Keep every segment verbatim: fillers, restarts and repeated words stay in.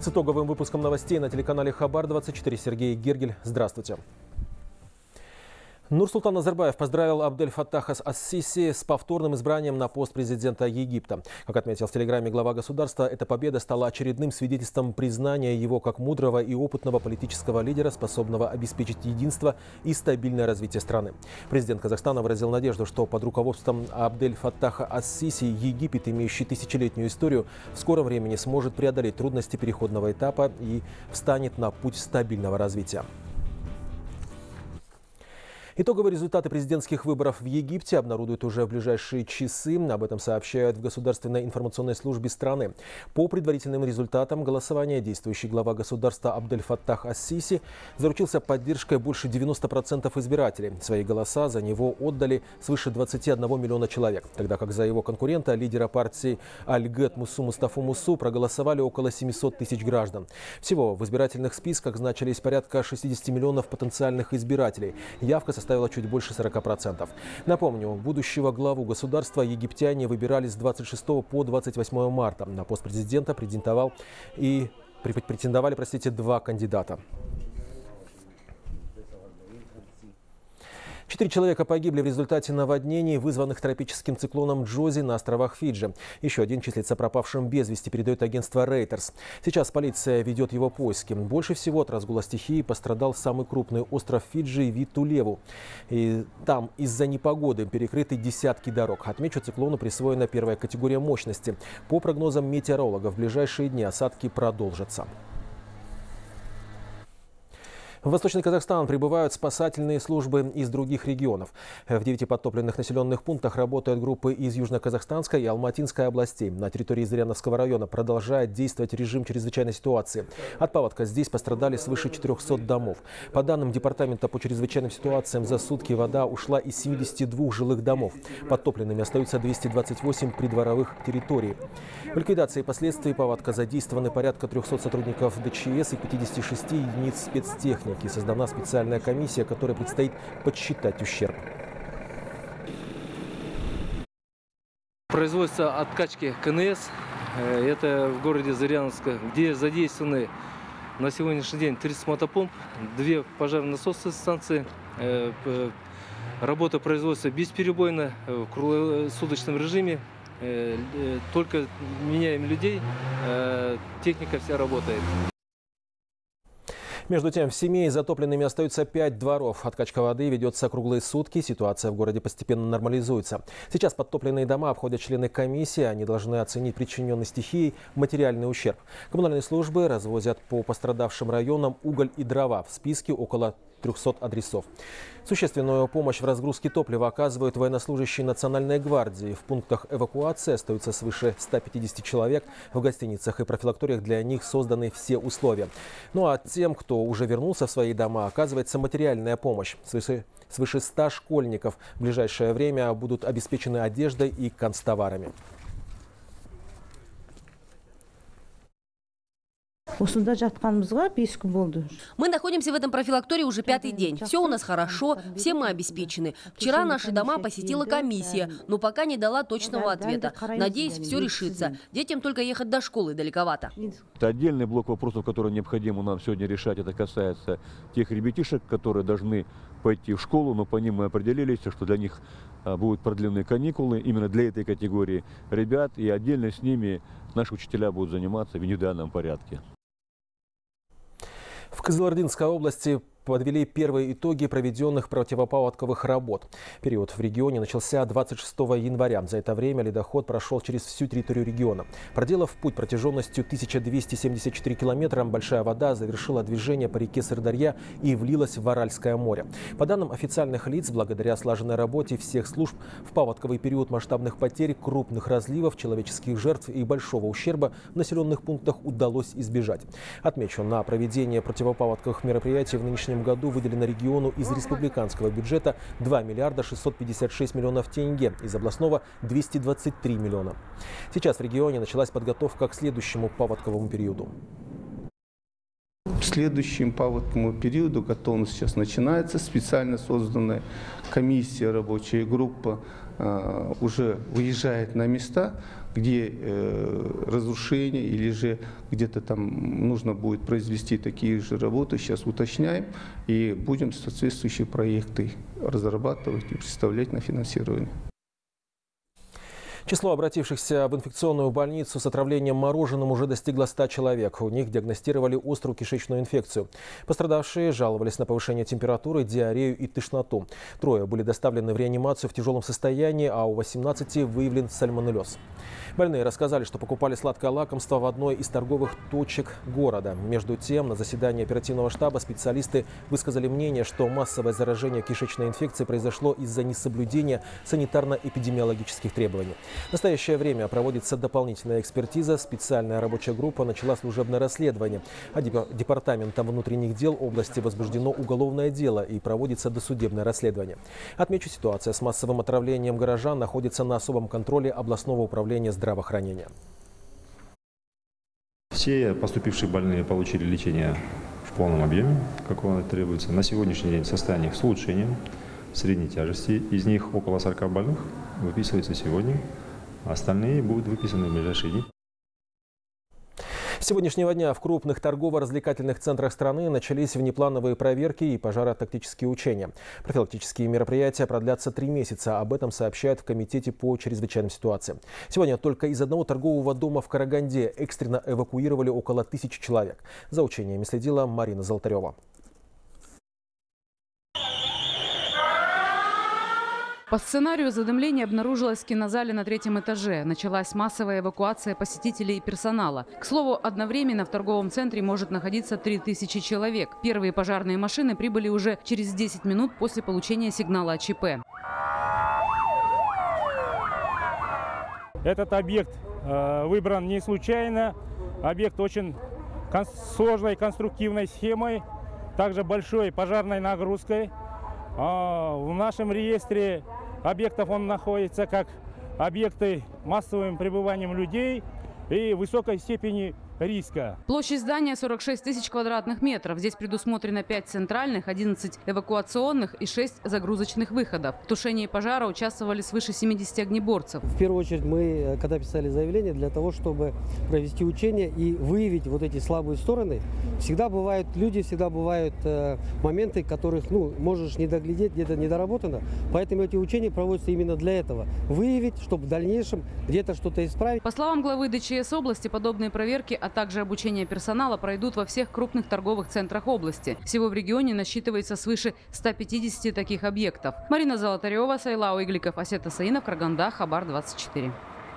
С итоговым выпуском новостей на телеканале Хабар двадцать четыре Сергей Гергель. Здравствуйте. Нурсултан Назарбаев поздравил Абдель-Фаттаха ас-Сиси с повторным избранием на пост президента Египта. Как отметил в телеграмме глава государства, эта победа стала очередным свидетельством признания его как мудрого и опытного политического лидера, способного обеспечить единство и стабильное развитие страны. Президент Казахстана выразил надежду, что под руководством Абдель-Фаттаха ас-Сиси Египет, имеющий тысячелетнюю историю, в скором времени сможет преодолеть трудности переходного этапа и встанет на путь стабильного развития. Итоговые результаты президентских выборов в Египте обнародуют уже в ближайшие часы. Об этом сообщают в Государственной информационной службе страны. По предварительным результатам голосования действующий глава государства Абдель-Фаттах ас-Сиси заручился поддержкой больше девяноста процентов избирателей. Свои голоса за него отдали свыше двадцати одного миллиона человек, тогда как за его конкурента, лидера партии Аль-Гэд Муссу Мустафу Муссу, проголосовали около семисот тысяч граждан. Всего в избирательных списках значились порядка шестидесяти миллионов потенциальных избирателей. Явка составила чуть больше сорока процентов. Напомню, будущего главу государства египтяне выбирали с двадцать шестого по двадцать восьмое марта. На пост президента претендовал и претендовали, простите, два кандидата. Четыре человека погибли в результате наводнений, вызванных тропическим циклоном Джози на островах Фиджи. Еще один числится пропавшим без вести, передает агентство Reuters. Сейчас полиция ведет его поиски. Больше всего от разгула стихии пострадал самый крупный остров Фиджи Витулеву. И там из-за непогоды перекрыты десятки дорог. Отмечу, циклону присвоена первая категория мощности. По прогнозам метеорологов, в ближайшие дни осадки продолжатся. В Восточный Казахстан прибывают спасательные службы из других регионов. В девяти подтопленных населенных пунктах работают группы из Южно-Казахстанской и Алматинской областей. На территории Зыряновского района продолжает действовать режим чрезвычайной ситуации. От паводка здесь пострадали свыше четырехсот домов. По данным Департамента по чрезвычайным ситуациям, за сутки вода ушла из семидесяти двух жилых домов. Подтопленными остаются двести двадцать восемь придворовых территорий. В ликвидации последствий паводка задействованы порядка трёхсот сотрудников дэ че эс и пятидесяти шести единиц спецтехники. Создана специальная комиссия, которой предстоит подсчитать ущерб. Производство откачки ка эн эс, это в городе Зыряновска, где задействованы на сегодняшний день тридцать мотопомп, две пожарно-насосные станции. Работа производства бесперебойно, в круглосуточном режиме. Только меняем людей, техника вся работает. Между тем, в Семее затопленными остаются пять дворов. Откачка воды ведется круглые сутки. Ситуация в городе постепенно нормализуется. Сейчас подтопленные дома обходят члены комиссии. Они должны оценить причиненный стихией материальный ущерб. Коммунальные службы развозят по пострадавшим районам уголь и дрова. В списке около трёхсот адресов. Существенную помощь в разгрузке топлива оказывают военнослужащие Национальной гвардии. В пунктах эвакуации остаются свыше ста пятидесяти человек. В гостиницах и профилакториях для них созданы все условия. Ну а тем, кто уже вернулся в свои дома, оказывается материальная помощь. Свыше, свыше ста школьников в ближайшее время будут обеспечены одеждой и канцтоварами. Мы находимся в этом профилактории уже пятый день. Все у нас хорошо, все мы обеспечены. Вчера наши дома посетила комиссия, но пока не дала точного ответа. Надеюсь, все решится. Детям только ехать до школы далековато. Это отдельный блок вопросов, которые необходимо нам сегодня решать. Это касается тех ребятишек, которые должны пойти в школу, но по ним мы определились, что для них будут продленные каникулы именно для этой категории ребят. И отдельно с ними наши учителя будут заниматься в индивидуальном порядке. В Кызылординской области подвели первые итоги проведенных противопаводковых работ. Период в регионе начался двадцать шестого января. За это время ледоход прошел через всю территорию региона. Проделав путь протяженностью тысяча двести семьдесят четыре километра, большая вода завершила движение по реке Сырдарья и влилась в Аральское море. По данным официальных лиц, благодаря слаженной работе всех служб, в паводковый период масштабных потерь, крупных разливов, человеческих жертв и большого ущерба в населенных пунктах удалось избежать. Отмечу, на проведение противопаводковых мероприятий в нынешнем году выделено региону из республиканского бюджета два миллиарда шестьсот пятьдесят шесть миллионов тенге, из областного двести двадцать три миллиона. Сейчас в регионе началась подготовка к следующему паводковому периоду. К следующему паводковому периоду готовность сейчас начинается. Специально созданная комиссия, рабочая группа э, уже выезжает на места. где э, разрушение или же где-то там нужно будет произвести такие же работы, сейчас уточняем и будем соответствующие проекты разрабатывать и представлять на финансирование. Число обратившихся в инфекционную больницу с отравлением мороженым уже достигло ста человек. У них диагностировали острую кишечную инфекцию. Пострадавшие жаловались на повышение температуры, диарею и тошноту. Трое были доставлены в реанимацию в тяжелом состоянии, а у восемнадцати выявлен сальмонеллез. Больные рассказали, что покупали сладкое лакомство в одной из торговых точек города. Между тем, на заседании оперативного штаба специалисты высказали мнение, что массовое заражение кишечной инфекцией произошло из-за несоблюдения санитарно-эпидемиологических требований. В настоящее время проводится дополнительная экспертиза. Специальная рабочая группа начала служебное расследование. А Департаментом внутренних дел области возбуждено уголовное дело и проводится досудебное расследование. Отмечу, ситуация с массовым отравлением горожан находится на особом контроле областного управления здравоохранения. Все поступившие больные получили лечение в полном объеме, как оно требуется. На сегодняшний день состояние их с улучшением средней тяжести. Из них около сорока больных выписывается сегодня. Остальные будут выписаны в ближайшие дни. С сегодняшнего дня в крупных торгово-развлекательных центрах страны начались внеплановые проверки и пожаротактические учения. Профилактические мероприятия продлятся три месяца. Об этом сообщают в Комитете по чрезвычайным ситуациям. Сегодня только из одного торгового дома в Караганде экстренно эвакуировали около тысячи человек. За учениями следила Марина Золотарева. По сценарию задымление обнаружилось в кинозале на третьем этаже. Началась массовая эвакуация посетителей и персонала. К слову, одновременно в торговом центре может находиться три тысячи человек. Первые пожарные машины прибыли уже через десять минут после получения сигнала о ЧП. Этот объект э, выбран не случайно. Объект очень кон- сложной конструктивной схемой, также большой пожарной нагрузкой. А в нашем реестре объектов он находится как объекты массовым пребыванием людей и высокой степени риска. Площадь здания сорок шесть тысяч квадратных метров. Здесь предусмотрено пять центральных, одиннадцать эвакуационных и шесть загрузочных выходов. В тушении пожара участвовали свыше семидесяти огнеборцев. В первую очередь мы, когда писали заявление, для того, чтобы провести учения и выявить вот эти слабые стороны. Всегда бывают люди, всегда бывают э, моменты, которых, ну, можешь не доглядеть, где-то недоработано. Поэтому эти учения проводятся именно для этого. Выявить, чтобы в дальнейшем где-то что-то исправить. По словам главы ДЧС области, подобные проверки, а также обучение персонала пройдут во всех крупных торговых центрах области. Всего в регионе насчитывается свыше ста пятидесяти таких объектов. Марина Золотарева, Сайлау Игликов, Асет Асаинов, Караганда, Хабар двадцать четыре.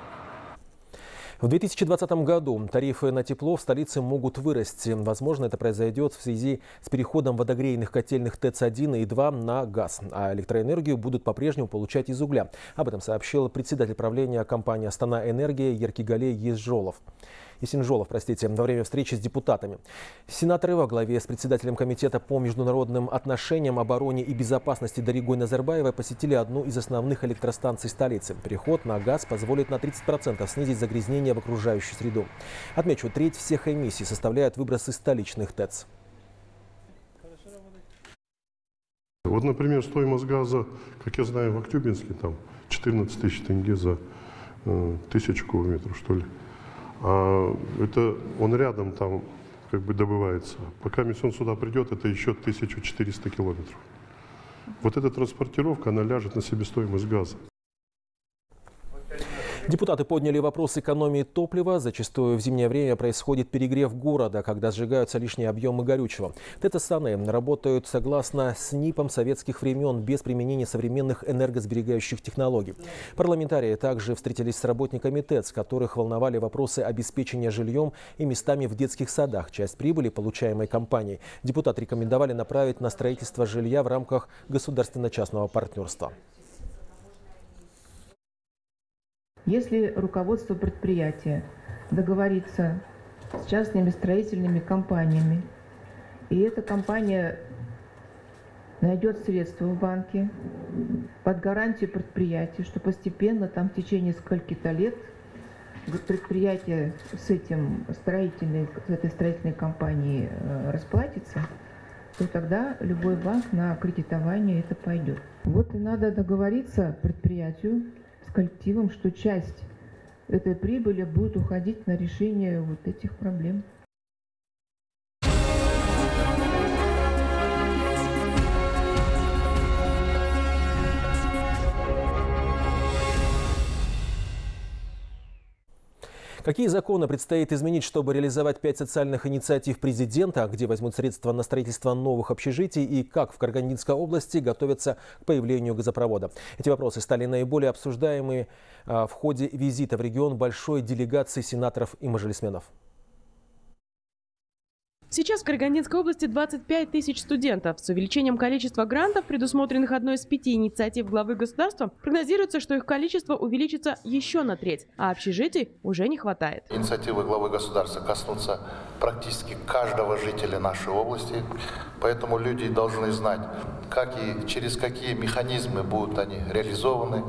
В две тысячи двадцатом году тарифы на тепло в столице могут вырасти. Возможно, это произойдет в связи с переходом водогрейных котельных ТЭЦ один и два на газ. А электроэнергию будут по-прежнему получать из угля. Об этом сообщил председатель правления компании «Астана Энергия» Еркигалей Езжолов. Есенжолов, простите, во время встречи с депутатами. Сенаторы во главе с председателем комитета по международным отношениям, обороне и безопасности Даригой Назарбаевой посетили одну из основных электростанций столицы. Переход на газ позволит на тридцать процентов снизить загрязнение в окружающую среду. Отмечу, треть всех эмиссий составляют выбросы столичных ТЭЦ. Вот, например, стоимость газа, как я знаю, в Актюбинске там четырнадцать тысяч тенге за э, тысячу кубометров, что ли. А это он рядом там как бы добывается. Пока он сюда придет, это еще тысяча четыреста километров. Вот эта транспортировка, она ляжет на себестоимость газа. Депутаты подняли вопрос экономии топлива. Зачастую в зимнее время происходит перегрев города, когда сжигаются лишние объемы горючего. ТЭЦ Астаны работают согласно с НИПам советских времен, без применения современных энергосберегающих технологий. Парламентарии также встретились с работниками ТЭЦ, которых волновали вопросы обеспечения жильем и местами в детских садах. Часть прибыли, получаемой компанией, депутаты рекомендовали направить на строительство жилья в рамках государственно-частного партнерства. Если руководство предприятия договорится с частными строительными компаниями, и эта компания найдет средства в банке под гарантию предприятия, что постепенно там в течение скольких-то лет предприятие с, этим строительной, с этой строительной компанией расплатится, то тогда любой банк на кредитование это пойдет. Вот и надо договориться предприятию с коллективом, что часть этой прибыли будет уходить на решение вот этих проблем. Какие законы предстоит изменить, чтобы реализовать пять социальных инициатив президента, где возьмут средства на строительство новых общежитий и как в Карагандинской области готовятся к появлению газопровода? Эти вопросы стали наиболее обсуждаемыми в ходе визита в регион большой делегации сенаторов и мажилисменов. Сейчас в Карагандинской области двадцать пять тысяч студентов. С увеличением количества грантов, предусмотренных одной из пяти инициатив главы государства, прогнозируется, что их количество увеличится еще на треть, а общежитий уже не хватает. Инициативы главы государства коснутся практически каждого жителя нашей области, поэтому люди должны знать, как и через какие механизмы будут они реализованы,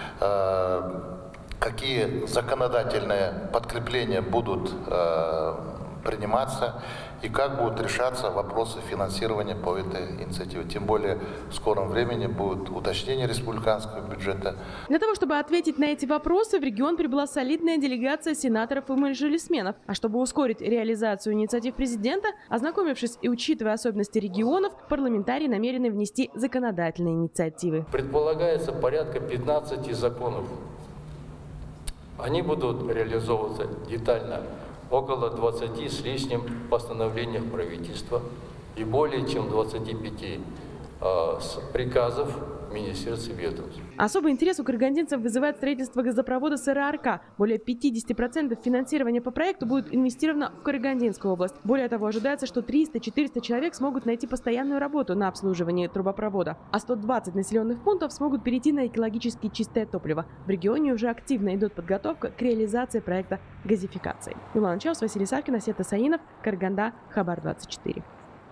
какие законодательные подкрепления будут приниматься и как будут решаться вопросы финансирования по этой инициативе. Тем более в скором времени будет уточнение республиканского бюджета. Для того, чтобы ответить на эти вопросы, в регион прибыла солидная делегация сенаторов и мажилисменов. А чтобы ускорить реализацию инициатив президента, ознакомившись и учитывая особенности регионов, парламентарии намерены внести законодательные инициативы. Предполагается порядка пятнадцати законов. Они будут реализовываться детально. Около двадцати с лишним постановлениях правительства и более чем двадцати пяти э, приказов министерств и ведомств. Особый интерес у карагандинцев вызывает строительство газопровода с эр а эр ка. Более пятидесяти процентов финансирования по проекту будет инвестировано в Карагандинскую область. Более того, ожидается, что триста-четыреста человек смогут найти постоянную работу на обслуживании трубопровода, а сто двадцать населенных пунктов смогут перейти на экологически чистое топливо. В регионе уже активно идет подготовка к реализации проекта газификации. Милана Чаус, Василий Савкин, Асет Асаинов, Караганда, Хабар двадцать четыре.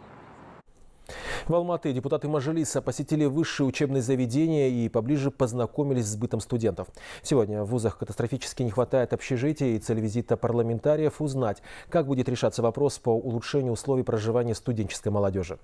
В Алматы депутаты Мажилиса посетили высшие учебные заведения и поближе познакомились с бытом студентов. Сегодня в вузах катастрофически не хватает общежития, и цель визита парламентариев – узнать, как будет решаться вопрос по улучшению условий проживания студенческой молодежи.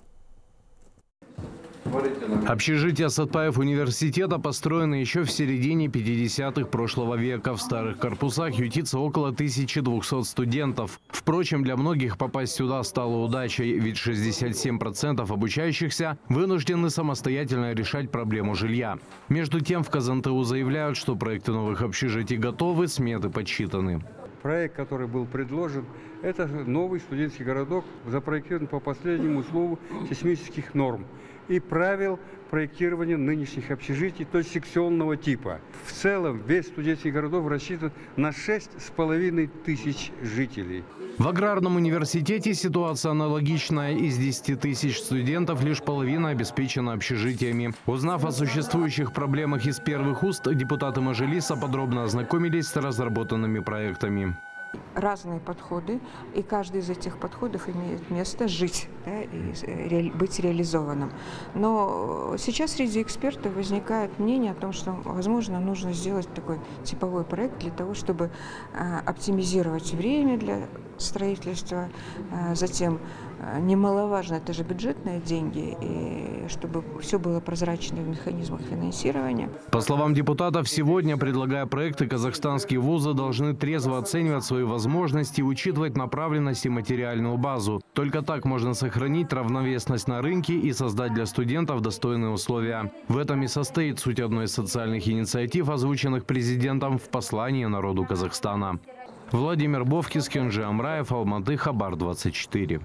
Общежитие Сатпаев университета построено еще в середине пятидесятых прошлого века. В старых корпусах ютится около тысячи двухсот студентов. Впрочем, для многих попасть сюда стало удачей, ведь шестьдесят семь процентов обучающихся вынуждены самостоятельно решать проблему жилья. Между тем в КазанТУ заявляют, что проекты новых общежитий готовы, сметы подсчитаны. Проект, который был предложен, это новый студенческий городок, запроектирован по последнему слову сейсмических норм и правил проектирования нынешних общежитий, то есть секционного типа. В целом весь студенческий городок рассчитан на шесть с половиной тысяч жителей. В аграрном университете ситуация аналогичная. Из десяти тысяч студентов лишь половина обеспечена общежитиями. Узнав о существующих проблемах из первых уст, депутаты Мажилиса подробно ознакомились с разработанными проектами. Разные подходы, и каждый из этих подходов имеет место жить, да, и ре, быть реализованным. Но сейчас среди экспертов возникает мнение о том, что, возможно, нужно сделать такой типовой проект для того, чтобы э, оптимизировать время для строительства, э, затем э, немаловажно, это же бюджетные деньги, и чтобы все было прозрачно в механизмах финансирования. По словам депутатов, сегодня, предлагая проекты, казахстанские вузы должны трезво оценивать свои возможности и учитывать направленность и материальную базу. Только так можно сохранить равновесность на рынке и создать для студентов достойные условия. В этом и состоит суть одной из социальных инициатив, озвученных президентом в послании народу Казахстана. Владимир Бовкис, Кенжи Амраев, Алматы, Хабар двадцать четыре.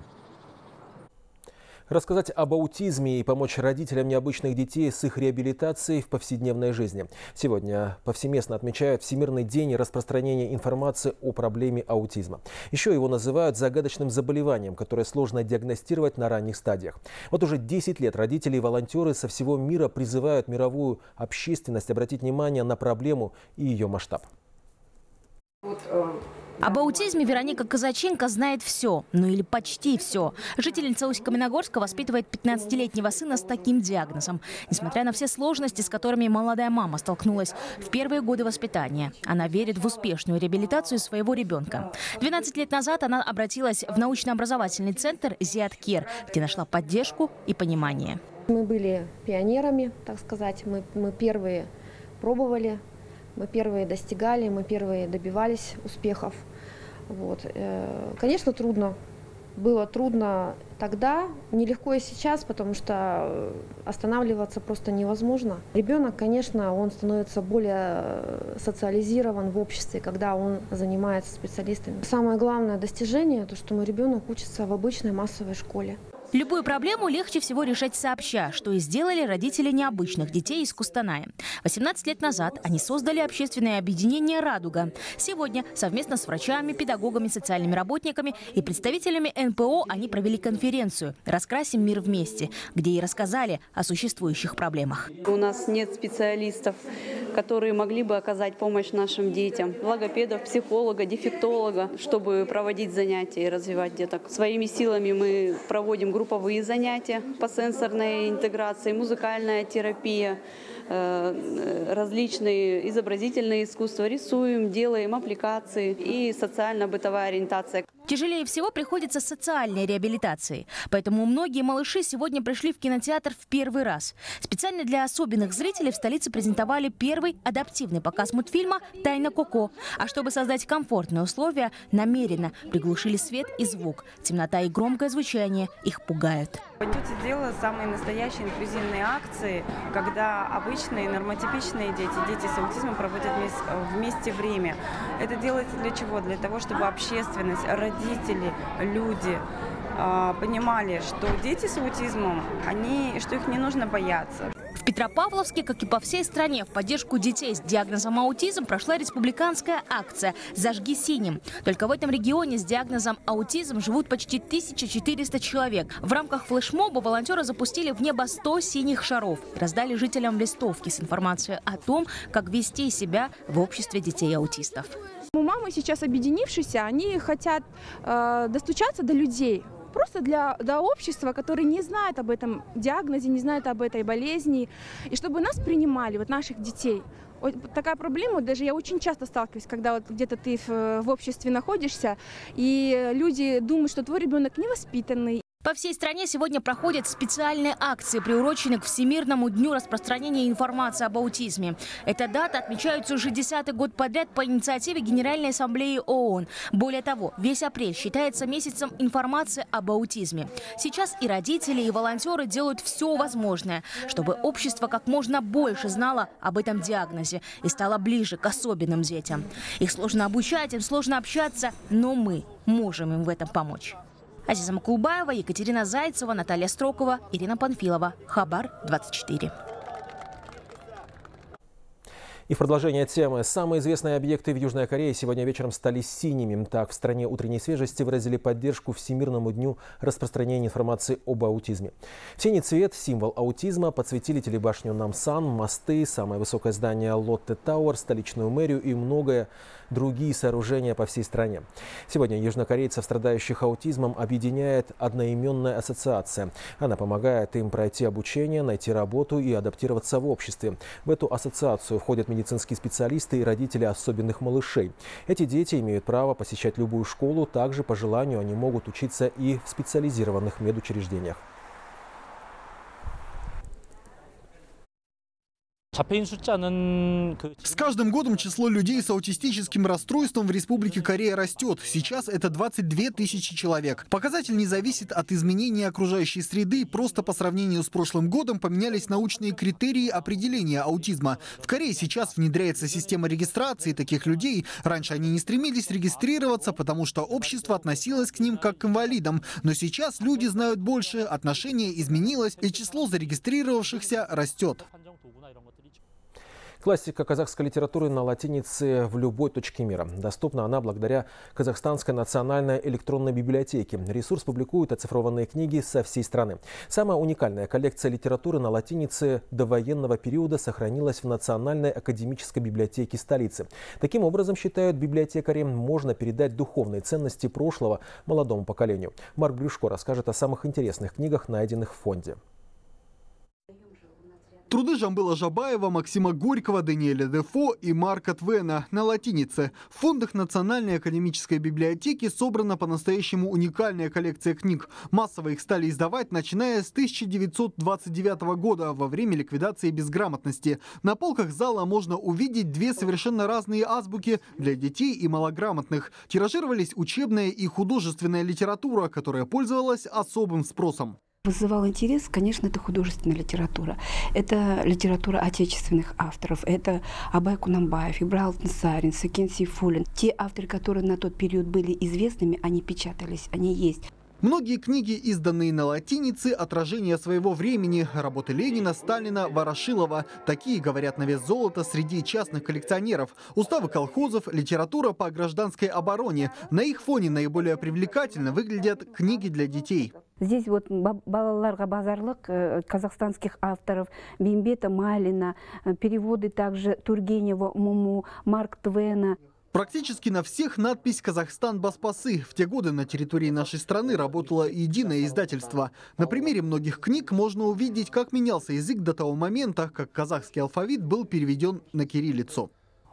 Рассказать об аутизме и помочь родителям необычных детей с их реабилитацией в повседневной жизни. Сегодня повсеместно отмечают Всемирный день распространения информации о проблеме аутизма. Еще его называют загадочным заболеванием, которое сложно диагностировать на ранних стадиях. Вот уже десять лет родители и волонтеры со всего мира призывают мировую общественность обратить внимание на проблему и ее масштаб. Об аутизме Вероника Казаченко знает все, ну или почти все. Жительница Усть-Каменогорска воспитывает пятнадцатилетнего сына с таким диагнозом. Несмотря на все сложности, с которыми молодая мама столкнулась в первые годы воспитания, она верит в успешную реабилитацию своего ребенка. двенадцать лет назад она обратилась в научно-образовательный центр «Зиаткер», где нашла поддержку и понимание. Мы были пионерами, так сказать. Мы, мы первые пробовали Мы первые достигали, мы первые добивались успехов. Вот. Конечно, трудно. Было трудно тогда, нелегко и сейчас, потому что останавливаться просто невозможно. Ребенок, конечно, он становится более социализирован в обществе, когда он занимается специалистами. Самое главное достижение – то, что мой ребенок учится в обычной массовой школе. Любую проблему легче всего решать сообща, что и сделали родители необычных детей из Кустаная. восемнадцать лет назад они создали общественное объединение «Радуга». Сегодня совместно с врачами, педагогами, социальными работниками и представителями эн пэ о они провели конференцию «Раскрасим мир вместе», где и рассказали о существующих проблемах. У нас нет специалистов, которые могли бы оказать помощь нашим детям. Логопедов, психолога, дефектолога, чтобы проводить занятия и развивать деток. Своими силами мы проводим групповые занятия по сенсорной интеграции, музыкальная терапия, различные изобразительные искусства, рисуем, делаем аппликации и социально-бытовая ориентация. Тяжелее всего приходится с социальной реабилитацией. Поэтому многие малыши сегодня пришли в кинотеатр в первый раз. Специально для особенных зрителей в столице презентовали первый адаптивный показ мультфильма «Тайна Коко». А чтобы создать комфортные условия, намеренно приглушили свет и звук. Темнота и громкое звучание их пугают. Тетя делала самые настоящие инклюзивные акции, когда обычные нормотипичные дети, дети с аутизмом проводят вместе время. Это делается для чего? Для того, чтобы общественность, родители, люди понимали, что дети с аутизмом, они, что их не нужно бояться. В Петропавловске, как и по всей стране, в поддержку детей с диагнозом аутизм прошла республиканская акция «Зажги синим». Только в этом регионе с диагнозом аутизм живут почти тысяча четыреста человек. В рамках флешмоба волонтеры запустили в небо сто синих шаров и раздали жителям листовки с информацией о том, как вести себя в обществе детей-аутистов. Мамы сейчас, объединившись, они хотят э, достучаться до людей. Просто для, для общества, которое не знает об этом диагнозе, не знает об этой болезни. И чтобы нас принимали, вот наших детей. Вот такая проблема, даже я очень часто сталкиваюсь, когда вот где-то ты в, в обществе находишься, и люди думают, что твой ребенок невоспитанный. По всей стране сегодня проходят специальные акции, приуроченные к Всемирному дню распространения информации об аутизме. Эта дата отмечается уже десятый год подряд по инициативе Генеральной Ассамблеи ООН. Более того, весь апрель считается месяцем информации об аутизме. Сейчас и родители, и волонтеры делают все возможное, чтобы общество как можно больше знало об этом диагнозе и стало ближе к особенным детям. Их сложно обучать, им сложно общаться, но мы можем им в этом помочь. Азиза Макулбаева, Екатерина Зайцева, Наталья Строкова, Ирина Панфилова. Хабар двадцать четыре. И в продолжение темы. Самые известные объекты в Южной Корее сегодня вечером стали синими. Так, в стране утренней свежести выразили поддержку Всемирному дню распространения информации об аутизме. В синий цвет, символ аутизма, подсветили телебашню Намсан, мосты, самое высокое здание Лотте Тауэр, столичную мэрию и многое другие сооружения по всей стране. Сегодня южнокорейцев, страдающих аутизмом, объединяет одноименная ассоциация. Она помогает им пройти обучение, найти работу и адаптироваться в обществе. В эту ассоциацию входят медицинские специалисты и родители особенных малышей. Эти дети имеют право посещать любую школу. Также по желанию они могут учиться и в специализированных медучреждениях. С каждым годом число людей с аутистическим расстройством в Республике Корея растет. Сейчас это двадцать две тысячи человек. Показатель не зависит от изменения окружающей среды. Просто по сравнению с прошлым годом поменялись научные критерии определения аутизма. В Корее сейчас внедряется система регистрации таких людей. Раньше они не стремились регистрироваться, потому что общество относилось к ним как к инвалидам. Но сейчас люди знают больше, отношение изменилось, и число зарегистрировавшихся растет. Классика казахской литературы на латинице в любой точке мира. Доступна она благодаря Казахстанской национальной электронной библиотеке. Ресурс публикует оцифрованные книги со всей страны. Самая уникальная коллекция литературы на латинице довоенного периода сохранилась в Национальной академической библиотеке столицы. Таким образом, считают библиотекари, можно передать духовные ценности прошлого молодому поколению. Марк Брюшко расскажет о самых интересных книгах, найденных в фонде. Труды Жамбыла Жабаева, Максима Горького, Даниэля Дефо и Марка Твена на латинице. В фондах Национальной академической библиотеки собрана по-настоящему уникальная коллекция книг. Массово их стали издавать, начиная с тысяча девятьсот двадцать девятого года, во время ликвидации безграмотности. На полках зала можно увидеть две совершенно разные азбуки для детей и малограмотных. Тиражировались учебная и художественная литература, которая пользовалась особым спросом. Вызывал интерес, конечно, это художественная литература. Это литература отечественных авторов. Это Абай Кунанбаев, Ибрал Тынсарин, Сакен Сейфуллин. Те авторы, которые на тот период были известными, они печатались, они есть. Многие книги, изданные на латинице, отражение своего времени. Работы Ленина, Сталина, Ворошилова. Такие говорят на вес золота среди частных коллекционеров. Уставы колхозов, литература по гражданской обороне. На их фоне наиболее привлекательно выглядят книги для детей. Здесь вот балаларга базарлык казахстанских авторов, Бимбета Малина, переводы также Тургенева, Муму, Марк Твена. Практически на всех надпись «Казахстан Баспасы». В те годы на территории нашей страны работало единое издательство. На примере многих книг можно увидеть, как менялся язык до того момента, как казахский алфавит был переведен на кириллицу.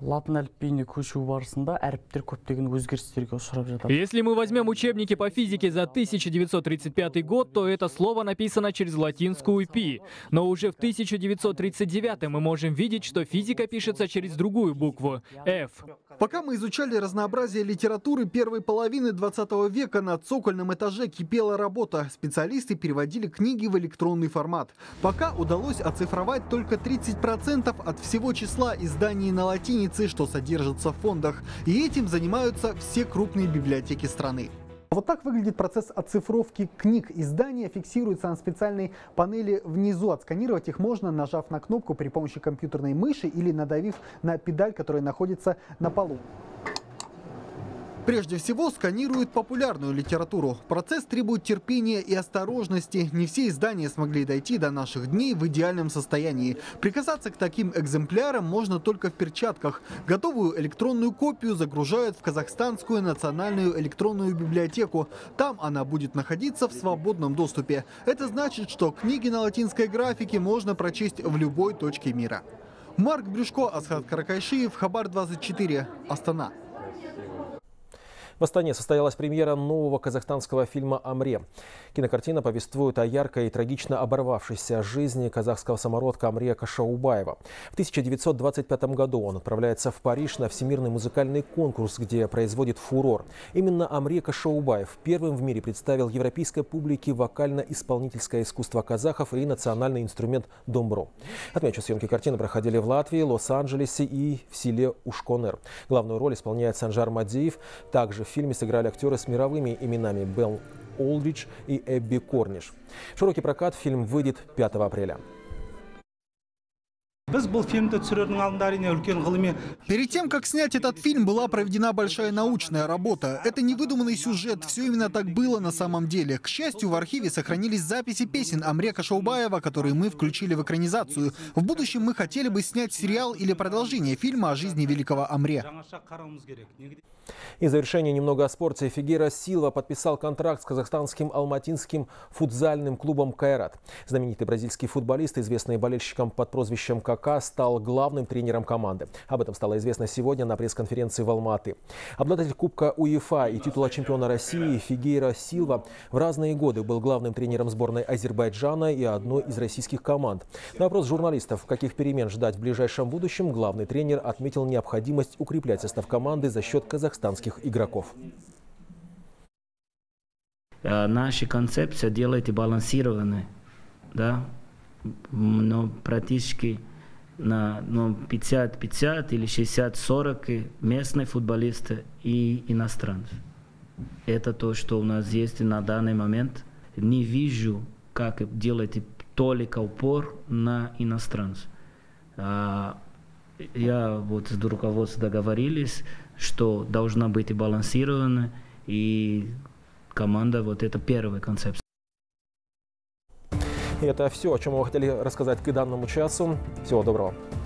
Если мы возьмем учебники по физике за тысяча девятьсот тридцать пятый год, то это слово написано через латинскую «пи». Но уже в тысяча девятьсот тридцать девятом мы можем видеть, что физика пишется через другую букву «F». Пока мы изучали разнообразие литературы первой половины двадцатого века, на цокольном этаже кипела работа. Специалисты переводили книги в электронный формат. Пока удалось оцифровать только тридцать процентов от всего числа изданий на латинице, что содержится в фондах. И этим занимаются все крупные библиотеки страны. Вот так выглядит процесс оцифровки книг. Издания фиксируются на специальной панели внизу. Отсканировать их можно, нажав на кнопку при помощи компьютерной мыши или надавив на педаль, которая находится на полу. Прежде всего сканируют популярную литературу. Процесс требует терпения и осторожности. Не все издания смогли дойти до наших дней в идеальном состоянии. Прикасаться к таким экземплярам можно только в перчатках. Готовую электронную копию загружают в Казахстанскую национальную электронную библиотеку. Там она будет находиться в свободном доступе. Это значит, что книги на латинской графике можно прочесть в любой точке мира. Марк Брюшко, Асхат Каракайшиев, Хабар двадцать четыре, Астана. В Астане состоялась премьера нового казахстанского фильма «Амре». Кинокартина повествует о яркой и трагично оборвавшейся жизни казахского самородка Амре Кашаубаева. В тысяча девятьсот двадцать пятом году он отправляется в Париж на всемирный музыкальный конкурс, где производит фурор. Именно Амре Кашаубаев первым в мире представил европейской публике вокально-исполнительское искусство казахов и национальный инструмент домбро. Отмечу, съемки картины проходили в Латвии, Лос-Анджелесе и в селе Ушконер. Главную роль исполняет Санжар Мадзиев. Также в фильме сыграли актеры с мировыми именами Белл Олдридж и Эбби Корниш. В широкий прокат фильм выйдет пятого апреля. Перед тем, как снять этот фильм, была проведена большая научная работа. Это не выдуманный сюжет, все именно так было на самом деле. К счастью, в архиве сохранились записи песен Амре Кашаубаева, которые мы включили в экранизацию. В будущем мы хотели бы снять сериал или продолжение фильма о жизни великого Амре. И в завершение немного о спорте. Фигейро Силва подписал контракт с казахстанским алматинским футзальным клубом «Кайрат». Знаменитый бразильский футболист, известный болельщикам под прозвищем «Кака», стал главным тренером команды. Об этом стало известно сегодня на пресс-конференции в Алматы. Обладатель Кубка УЕФА и титула чемпиона России Фигейро Силва в разные годы был главным тренером сборной Азербайджана и одной из российских команд. На вопрос журналистов, каких перемен ждать в ближайшем будущем, главный тренер отметил необходимость укреплять состав команды за счет казахстанских игроков. Наша концепция делает балансированной, да, но практически на ну, пятьдесят пятьдесят или шестьдесят сорок местные футболисты и иностранцы. Это то, что у нас есть на данный момент. Не вижу, как делать только упор на иностранцев. Я вот с руководством договорились, что должна быть балансирована, и команда, вот это первая концепция. И это все, о чем мы хотели рассказать к данному часу. Всего доброго.